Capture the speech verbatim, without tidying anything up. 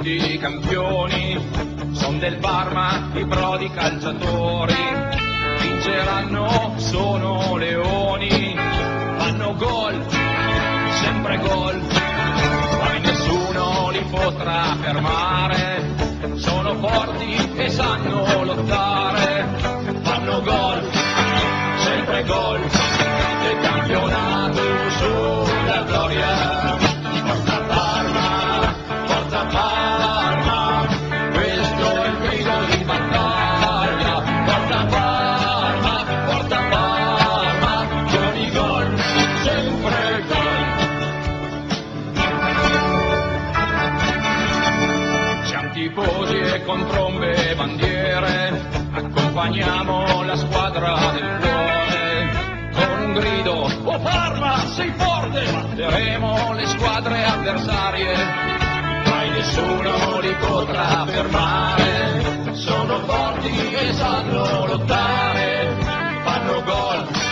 tutti campioni, son del Parma i prodi calciatori, vinceranno, sono leoni, fanno gol, sempre gol, mai nessuno li potrà fermare, sono forti e sanno lottare, fanno gol, sempre gol, il campionato sulla gloria, forza Parma, forza Parma, questo è il grido di battaglia, forza Parma, forza Parma, con i gol, sempre gol. Siamo tifosi e con trombe e bandiere, accompagniamo la squadra del cuore, con un grido, oh Parma, sei forte, batteremo le squadre avversarie, mai nessuno li potrà fermare, sono forti e sanno lottare, fanno gol,